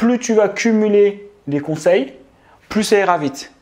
plus tu vas cumuler les conseils, plus ça ira vite.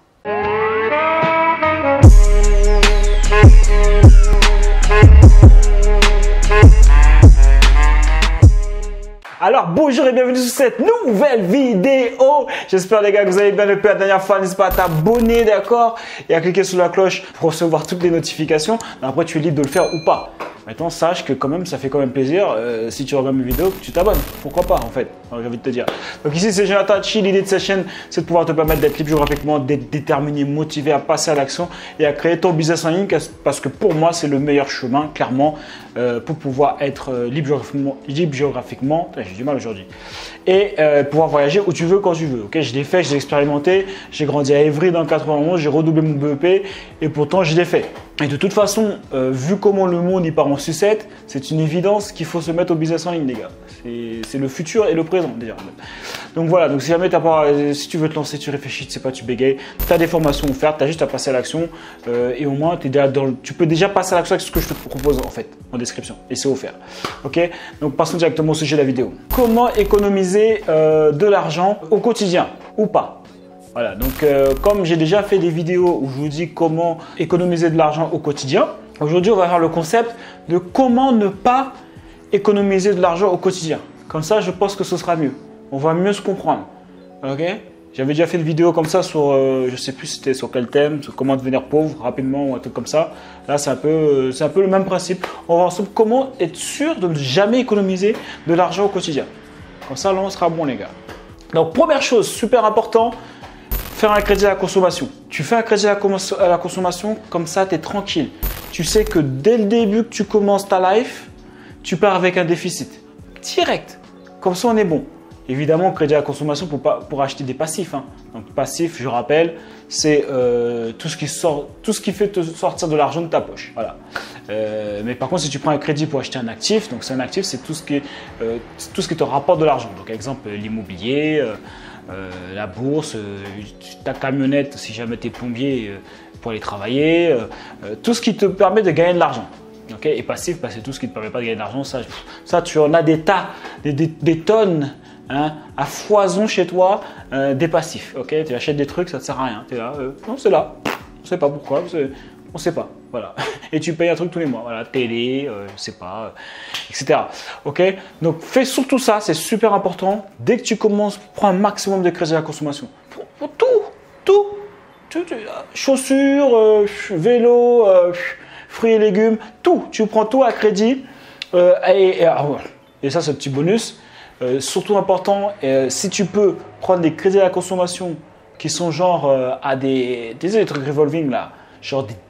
Alors bonjour et bienvenue sur cette nouvelle vidéo. J'espère les gars que vous allez bien depuis la dernière fois. N'hésite pas à t'abonner, d'accord, et à cliquer sur la cloche pour recevoir toutes les notifications. Après tu es libre de le faire ou pas. Maintenant sache que quand même ça fait quand même plaisir si tu regardes mes vidéos que tu t'abonnes. Pourquoi pas en fait, j'ai envie de te dire. Donc ici c'est Jonathan Chi. L'idée de cette chaîne c'est de pouvoir te permettre d'être libre géographiquement, d'être déterminé, motivé à passer à l'action et à créer ton business en ligne parce que pour moi c'est le meilleur chemin clairement pour pouvoir être libre géographiquement. J'ai du mal aujourd'hui. Et pouvoir voyager où tu veux quand tu veux. Okay, je l'ai fait, j'ai expérimenté, j'ai grandi à Évry dans le 91, j'ai redoublé mon BEP et pourtant je l'ai fait. Et de toute façon, vu comment le monde y part en sucette, c'est une évidence qu'il faut se mettre au business en ligne, les gars. C'est le futur et le présent déjà. Donc voilà, donc si jamais si tu veux te lancer, tu réfléchis, tu sais pas, tu bégayes, tu as des formations offertes, tu as juste à passer à l'action et au moins tu peux déjà passer à l'action avec ce que je te propose en fait en description et c'est offert. Ok, donc passons directement au sujet de la vidéo. Comment économiser de l'argent au quotidien ou pas? Voilà, donc comme j'ai déjà fait des vidéos où je vous dis comment économiser de l'argent au quotidien, aujourd'hui on va faire le concept de comment ne pas économiser de l'argent au quotidien. Comme ça, je pense que ce sera mieux. On va mieux se comprendre. Ok? J'avais déjà fait une vidéo comme ça sur, je sais plus c'était sur quel thème, sur comment devenir pauvre rapidement ou un truc comme ça. Là, c'est un peu le même principe. On va voir ensemble comment être sûr de ne jamais économiser de l'argent au quotidien. Comme ça, là, on sera bon, les gars. Donc, première chose, super important, faire un crédit à la consommation. Tu fais un crédit à la consommation, comme ça, tu es tranquille. Tu sais que dès le début que tu commences ta life, tu pars avec un déficit. Direct. Comme ça, on est bon. Évidemment, crédit à la consommation pour acheter des passifs. Hein. Donc, passif, je rappelle, c'est tout ce qui fait te sortir de l'argent de ta poche. Voilà. Mais par contre, si tu prends un crédit pour acheter un actif, donc c'est un actif, c'est tout ce qui te rapporte de l'argent. Donc, exemple, l'immobilier, la bourse, ta camionnette, si jamais tu es plombier pour aller travailler, tout ce qui te permet de gagner de l'argent. Okay, et passif, c'est tout ce qui ne te permet pas de gagner de l'argent. Ça, tu en as des tas, des tonnes hein, à foison chez toi, des passifs. Okay, tu achètes des trucs, ça ne te sert à rien. Tu es là, non, c'est là. On ne sait pas pourquoi, on ne sait pas. Voilà. Et tu payes un truc tous les mois. Voilà, télé, je ne sais pas, etc. Okay, donc, fais surtout ça, c'est super important. Dès que tu commences, prends un maximum de crédit à la consommation. Pour tout. Chaussures, vélo, fruits et légumes, tout. Tu prends tout à crédit. Et ça, c'est un petit bonus. Surtout important, si tu peux prendre des crédits à la consommation qui sont genre à des trucs revolving là, genre des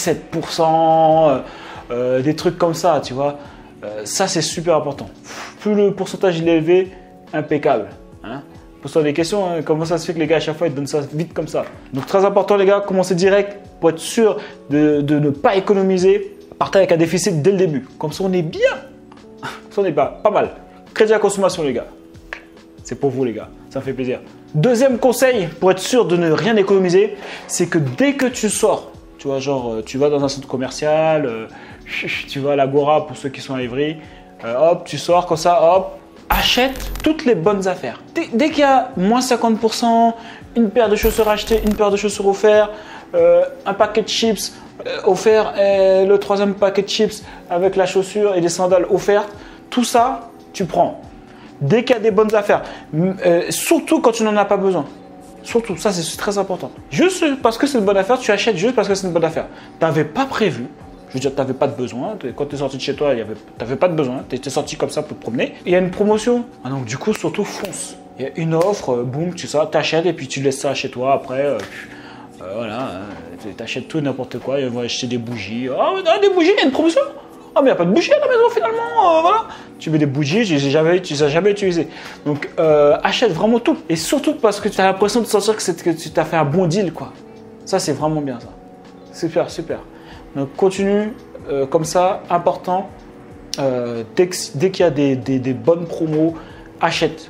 17%, des trucs comme ça, tu vois. Ça, c'est super important. Plus le pourcentage il est élevé, impeccable. Hein. Pose-toi des questions, hein, comment ça se fait que les gars à chaque fois ils donnent ça vite comme ça. Donc très important les gars, commencez direct pour être sûr de ne pas économiser. Partez avec un déficit dès le début. Comme ça on est bien. Ça on est pas mal. Crédit à consommation les gars. C'est pour vous les gars, ça me fait plaisir. Deuxième conseil pour être sûr de ne rien économiser, c'est que dès que tu sors, tu vois genre tu vas dans un centre commercial, tu vas à l'Agora pour ceux qui sont à Évry, hop tu sors comme ça, hop. Achète toutes les bonnes affaires. Dès qu'il y a moins 50%, une paire de chaussures achetées, une paire de chaussures offertes, un paquet de chips offert, et le troisième paquet de chips avec la chaussure et des sandales offertes, tout ça, tu prends. Dès qu'il y a des bonnes affaires, surtout quand tu n'en as pas besoin. Surtout, ça c'est très important. Juste parce que c'est une bonne affaire, tu achètes juste parce que c'est une bonne affaire. Tu n'avais pas prévu. Je veux dire, tu n'avais pas de besoin. Quand tu es sorti de chez toi, tu n'avais pas de besoin. Tu étais sorti comme ça pour te promener. Il y a une promotion. Ah donc, du coup, surtout, fonce. Il y a une offre, boum, tu achètes et puis tu laisses ça chez toi. Après, voilà, tu achètes tout et n'importe quoi. Ils vont acheter des bougies. Ah, des bougies, il y a une promotion. Ah, mais il n'y a pas de bougies à la maison finalement. Voilà. Tu mets des bougies, tu les as jamais utilisées. Donc, achète vraiment tout. Et surtout parce que tu as l'impression de sentir que tu t'as fait un bon deal, quoi. Ça, c'est vraiment bien ça. Super, super. Donc continue comme ça, important, dès qu'il y a des bonnes promos, achète.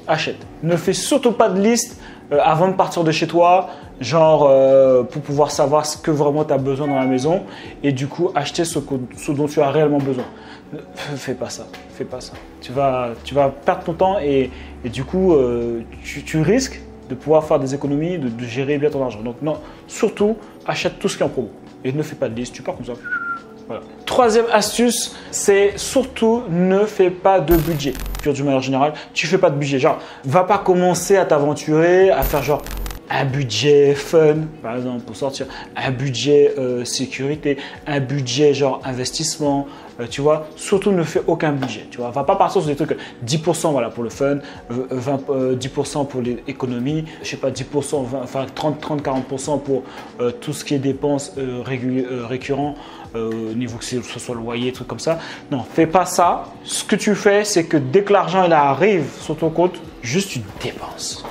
achète. Ne fais surtout pas de liste avant de partir de chez toi, genre pour pouvoir savoir ce que vraiment tu as besoin dans la maison et du coup acheter ce dont tu as réellement besoin. Fais pas ça, fais pas ça. Tu vas perdre ton temps et du coup tu risques de pouvoir faire des économies, de gérer bien ton argent. Donc non, surtout achète tout ce qui est en promo et ne fais pas de liste, tu pars comme ça. Voilà. Troisième astuce, c'est surtout ne fais pas de budget. D'une manière générale, tu fais pas de budget. Genre, va pas commencer à t'aventurer, à faire genre un budget fun, par exemple, pour sortir, un budget sécurité, un budget genre investissement, tu vois. Surtout ne fais aucun budget, tu vois. Va pas partir sur des trucs 10% voilà, pour le fun, 10% pour l'économie, je sais pas, 10%, 20, enfin 30-40% pour tout ce qui est dépenses récurrents. Niveau que ce soit loyer, trucs comme ça. Non, fais pas ça. Ce que tu fais, c'est que dès que l'argent il arrive sur ton compte, juste tu dépenses.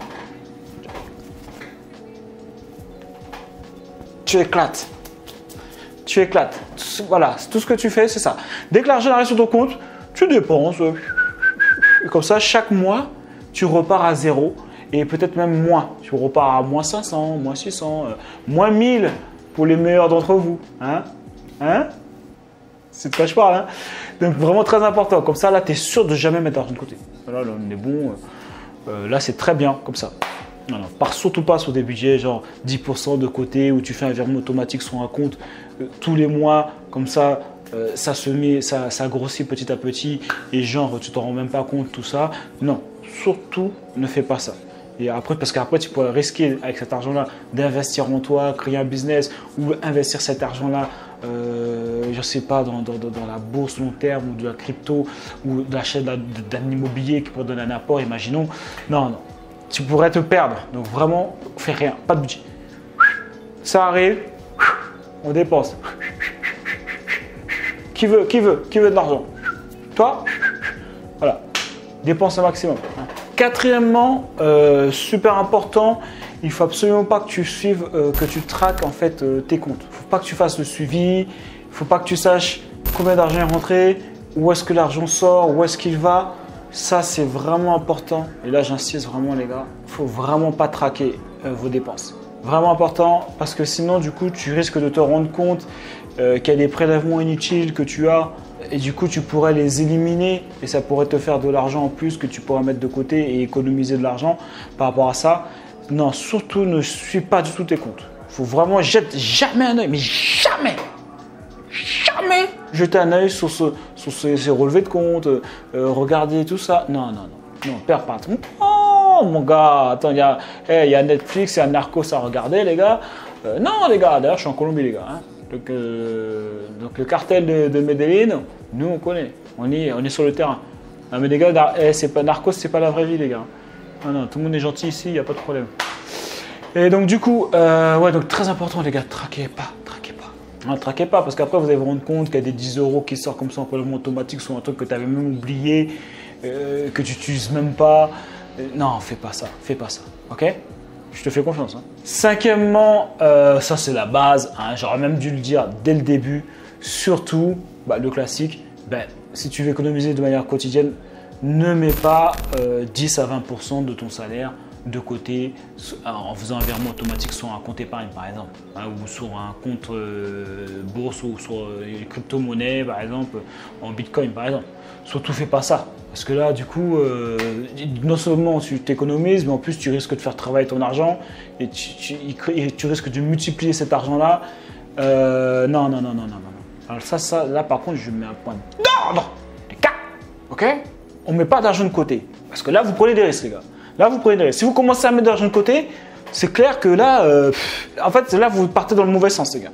Tu éclates. Tu éclates. Voilà, tout ce que tu fais, c'est ça. Dès que l'argent arrive sur ton compte, tu dépenses. Comme ça, chaque mois, tu repars à zéro. Et peut-être même moins. Tu repars à moins 500, moins 600, moins 1000 pour les meilleurs d'entre vous. Hein? C'est de quoi je parle. Hein? Donc vraiment très important. Comme ça, là, tu es sûr de jamais mettre d'argent de côté. Voilà, là, on est bon. Là, c'est très bien comme ça. Alors, pars surtout pas sur des budgets genre 10% de côté où tu fais un virement automatique sur un compte tous les mois. Comme ça, ça se met, ça grossit petit à petit et genre tu t'en rends même pas compte tout ça. Non, surtout ne fais pas ça. Et après, parce qu'après, tu pourrais risquer avec cet argent-là d'investir en toi, créer un business ou investir cet argent-là, je ne sais pas, dans la bourse long terme ou de la crypto ou de l'achat d'un immobilier qui pourrait donner un apport, imaginons. Non, non. Tu pourrais te perdre. Donc vraiment, fais rien, pas de budget. Ça arrive, on dépense. Qui veut de l'argent? Toi? Voilà. Dépense un maximum. Quatrièmement, super important, il ne faut absolument pas que tu suives, que tu traques en fait tes comptes. Il ne faut pas que tu fasses le suivi, il ne faut pas que tu saches combien d'argent est rentré, où est-ce que l'argent sort, où est-ce qu'il va. Ça, c'est vraiment important. Et là, j'insiste vraiment, les gars, il ne faut vraiment pas traquer vos dépenses. Vraiment important parce que sinon, du coup, tu risques de te rendre compte qu'il y a des prélèvements inutiles que tu as. Et du coup, tu pourrais les éliminer et ça pourrait te faire de l'argent en plus que tu pourrais mettre de côté et économiser de l'argent par rapport à ça. Non, surtout ne suis pas du tout tes comptes. Il faut vraiment jeter jamais un œil, mais jamais jeter un œil sur ces relevés de compte, regarder tout ça. Non, perds pas ton temps, mon gars. Attends, il y a Netflix, il y a Narcos à regarder, les gars. Non, les gars, d'ailleurs, je suis en Colombie, les gars. Hein. Donc le cartel de Medellín, nous on connaît, on est sur le terrain. Non mais les gars, c'est pas Narcos, c'est pas la vraie vie les gars. Non, tout le monde est gentil ici, il n'y a pas de problème. Et donc du coup, ouais, donc très important les gars, traquez pas. Ne traquez pas parce qu'après vous allez vous rendre compte qu'il y a des 10 € qui sortent comme ça en prélèvement automatique sur un truc que tu avais même oublié, que tu n'utilises même pas. Non, fais pas ça, ok? Je te fais confiance. Hein. Cinquièmement, ça c'est la base, hein, j'aurais même dû le dire dès le début, surtout le classique, si tu veux économiser de manière quotidienne, ne mets pas 10 à 20% de ton salaire de côté en faisant un virement automatique sur un compte épargne par exemple, hein, ou sur un compte bourse ou sur une crypto-monnaie par exemple, en bitcoin par exemple. Surtout fais pas ça. Parce que là, du coup, non seulement tu t'économises, mais en plus tu risques de faire travailler ton argent et tu risques de multiplier cet argent-là. Non. Alors ça, là par contre, je mets un point d'ordre, les gars, ok? On ne met pas d'argent de côté. Parce que là, vous prenez des risques, les gars. Là, vous prenez des risques. Si vous commencez à mettre de l'argent de côté, c'est clair que là, en fait, là, vous partez dans le mauvais sens, les gars.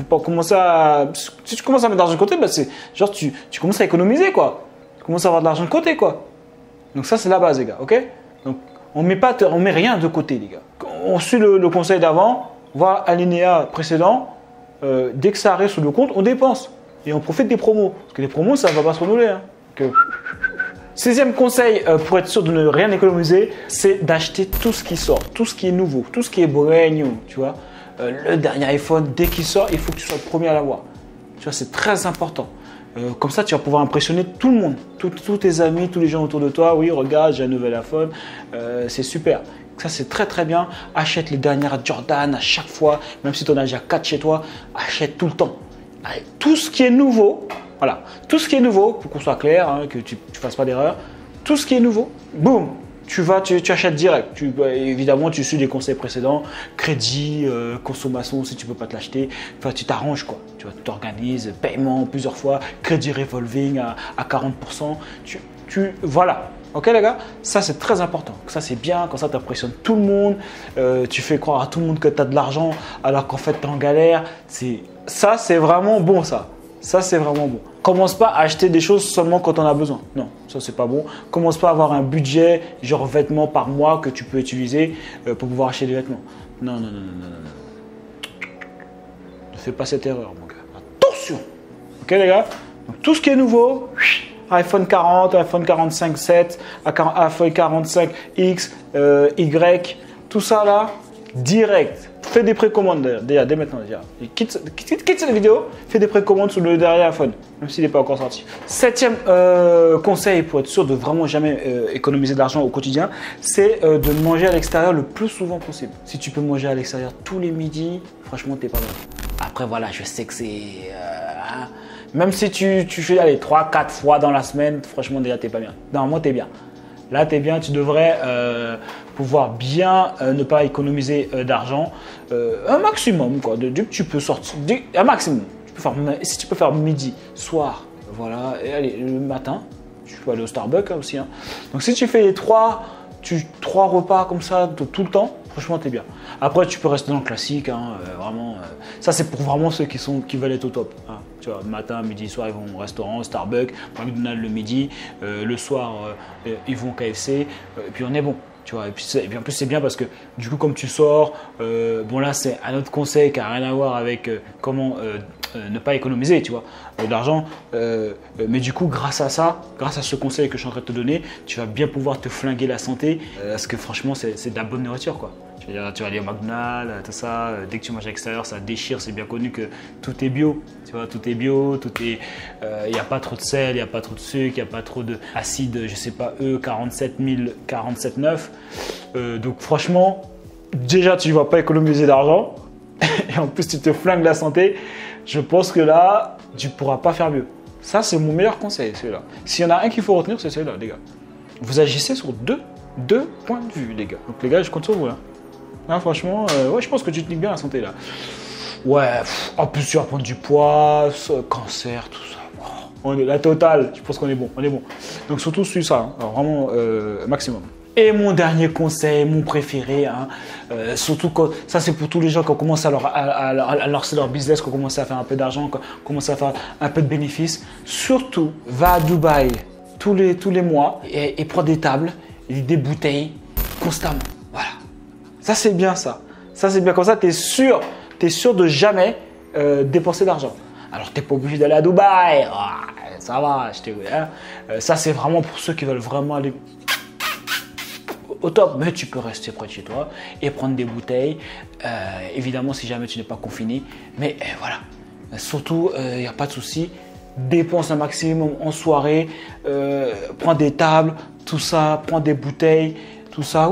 Si tu commences à mettre de l'argent de côté, c'est genre tu commences à économiser, quoi. Tu commences à avoir de l'argent de côté, quoi. Donc ça, c'est la base, les gars, ok? Donc, on met rien de côté, les gars. On suit le conseil d'avant, voire alinéa précédent. Dès que ça arrive sur le compte, on dépense. Et on profite des promos. Parce que les promos, ça ne va pas se renouveler. Hein. Donc, 6e conseil pour être sûr de ne rien économiser, c'est d'acheter tout ce qui sort, tout ce qui est nouveau, tout ce qui est brand new, tu vois. Le dernier iPhone, dès qu'il sort, il faut que tu sois le premier à l'avoir. Tu vois, c'est très important. Comme ça, tu vas pouvoir impressionner tout le monde, tous tes amis, tous les gens autour de toi. Oui, regarde, j'ai un nouvel iPhone, c'est super. Ça, c'est très très bien. Achète les dernières Jordan à chaque fois, même si tu en as déjà 4 chez toi, achète tout le temps. Allez, tout ce qui est nouveau, voilà, tout ce qui est nouveau, pour qu'on soit clair, hein, que tu ne fasses pas d'erreur, tout ce qui est nouveau, boum, tu achètes direct. Évidemment, tu suis les conseils précédents, crédit, consommation si tu ne peux pas te l'acheter. Enfin, tu t'arranges quoi. Tu t'organises, paiement plusieurs fois, crédit revolving à 40%. Voilà. Ok les gars, ça c'est très important. Ça c'est bien, comme ça tu impressionnes tout le monde. Tu fais croire à tout le monde que tu as de l'argent alors qu'en fait tu es en galère. Ça c'est vraiment bon ça. Ça c'est vraiment bon. Commence pas à acheter des choses seulement quand on a besoin. Non, ça c'est pas bon. Commence pas à avoir un budget genre vêtements par mois que tu peux utiliser pour pouvoir acheter des vêtements. Non. Ne fais pas cette erreur mon gars. Attention. Ok les gars. Donc, tout ce qui est nouveau, iPhone 40, iPhone 45 7, iPhone 45 X, Y, tout ça là, direct. Fais des précommandes déjà, dès maintenant déjà. Quitte cette vidéo, fais des précommandes sur le dernier iPhone, même s'il n'est pas encore sorti. Septième conseil pour être sûr de vraiment jamais économiser de l'argent au quotidien, c'est de manger à l'extérieur le plus souvent possible. Si tu peux manger à l'extérieur tous les midis, franchement, t'es pas mal. Après, voilà, je sais que c'est... même si tu fais 3-4 fois dans la semaine, franchement, déjà, t'es pas bien. Normalement, t'es bien. Là, tu es bien, tu devrais pouvoir bien ne pas économiser d'argent. Un maximum, quoi. Dès que tu peux sortir, un maximum. Si tu peux faire midi, soir, voilà, et allez, le matin, tu peux aller au Starbucks aussi. Hein. Donc, si tu fais les 3 repas comme ça tout le temps, franchement, tu es bien. Après, tu peux rester dans le classique, hein, vraiment. Ça, c'est pour vraiment ceux qui veulent être au top. Hein. Tu vois, matin, midi, soir, ils vont au restaurant, Starbucks, McDonald's le midi, le soir, ils vont au KFC, et puis on est bon. Tu vois, et puis en plus, c'est bien parce que du coup, comme tu sors, bon là, c'est un autre conseil qui n'a rien à voir avec comment ne pas économiser, tu vois, d'argent. Mais du coup, grâce à ça, grâce à ce conseil que je suis en train de te donner, tu vas bien pouvoir te flinguer la santé, parce que franchement, c'est de la bonne nourriture, quoi. Tu vas aller au McDonald's, tout ça, dès que tu manges à l'extérieur, ça déchire, c'est bien connu que tout est bio, tu vois, tout est bio, il n'y a pas trop de sel, il n'y a pas trop de sucre, il n'y a pas trop d'acide, je sais pas, E47 donc franchement, déjà tu ne vas pas économiser d'argent, et en plus tu te flingues la santé, je pense que là, tu ne pourras pas faire mieux. Ça, c'est mon meilleur conseil, celui-là. S'il y en a un qu'il faut retenir, c'est celui-là, les gars. Vous agissez sur deux points de vue, les gars. Donc les gars, je compte sur vous, là. Hein, franchement, ouais, je pense que tu te niques bien la santé là. Ouais, en plus tu vas prendre du poids, cancer, tout ça. On est la totale, je pense qu'on est bon, Donc surtout suis ça, hein. Alors, vraiment maximum. Et mon dernier conseil, mon préféré, hein, surtout quand, ça c'est pour tous les gens qui ont commencé à lancer leur business, qui ont commencé à faire un peu d'argent, qui ont commencé à faire un peu de bénéfices. Surtout, va à Dubaï tous les mois et prends des tables et des bouteilles constamment. Voilà. Ça, c'est bien ça. Ça, c'est bien. Comme ça, tu es sûr de jamais dépenser d'argent. Alors, tu n'es pas obligé d'aller à Dubaï. Ah, ça va, hein. Ça, c'est vraiment pour ceux qui veulent vraiment aller au top. Mais tu peux rester près de chez toi et prendre des bouteilles. Évidemment, si jamais tu n'es pas confiné. Mais voilà. Surtout, il n'y a pas de souci. Dépense un maximum en soirée. Prends des tables, tout ça. Prends des bouteilles, tout ça.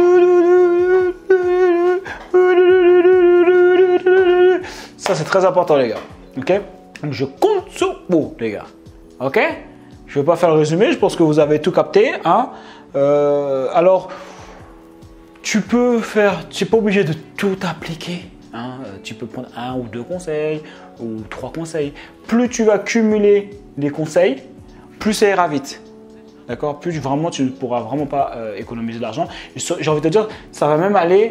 Ça, c'est très important, les gars. Ok? Donc, je compte sur vous, les gars. Ok? Je ne vais pas faire le résumé. Je pense que vous avez tout capté. Hein? Alors, tu n'es pas obligé de tout appliquer. Hein? Tu peux prendre 1 ou 2 conseils ou 3 conseils. Plus tu vas cumuler les conseils, plus ça ira vite. D'accord? Plus vraiment, tu ne pourras vraiment pas économiser de l'argent. J'ai envie de te dire, ça va même aller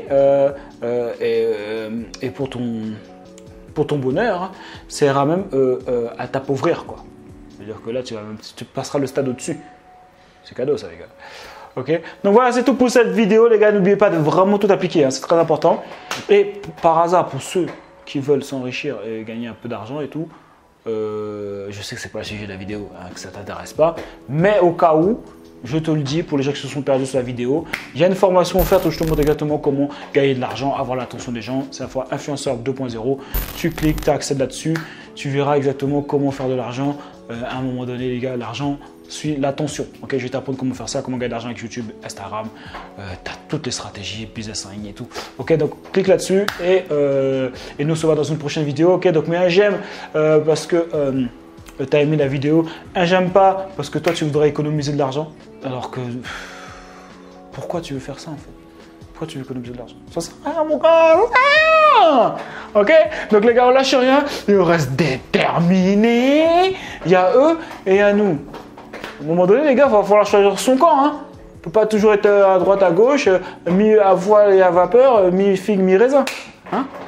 et pour ton bonheur, hein, ça ira même à t'appauvrir, quoi. C'est-à-dire que là, tu passeras le stade au-dessus. C'est cadeau, ça, les gars. Ok? Donc voilà, c'est tout pour cette vidéo, les gars. N'oubliez pas de vraiment tout appliquer, hein, c'est très important. Et par hasard, pour ceux qui veulent s'enrichir et gagner un peu d'argent et tout, je sais que c'est pas le sujet de la vidéo, hein, que ça t'intéresse pas, mais au cas où, je te le dis, pour les gens qui se sont perdus sur la vidéo, il y a une formation offerte où je te montre exactement comment gagner de l'argent, avoir l'attention des gens. C'est la fois Influenceur 2.0. Tu cliques, tu accèdes là-dessus, tu verras exactement comment faire de l'argent à un moment donné, les gars, l'argent suit l'attention. Ok, je vais t'apprendre comment faire ça, comment gagner de l'argent avec YouTube, Instagram. Tu as toutes les stratégies, business en ligne et tout. Ok, donc clique là-dessus et nous on se voit dans une prochaine vidéo. Ok, donc mets un j'aime parce que tu as aimé la vidéo. Un j'aime pas parce que toi tu voudrais économiser de l'argent. Alors que pourquoi tu veux faire ça en fait? Pourquoi tu veux économiser de l'argent? Ça sert à rien, mon gars. Ok, donc les gars, on lâche rien. Et on reste déterminés. Il y a eux et il y a nous. À un moment donné, les gars, il va falloir choisir son camp. Hein. On ne peut pas toujours être à droite, à gauche, mi à voile et à vapeur, mi figue, mi raisin. Hein.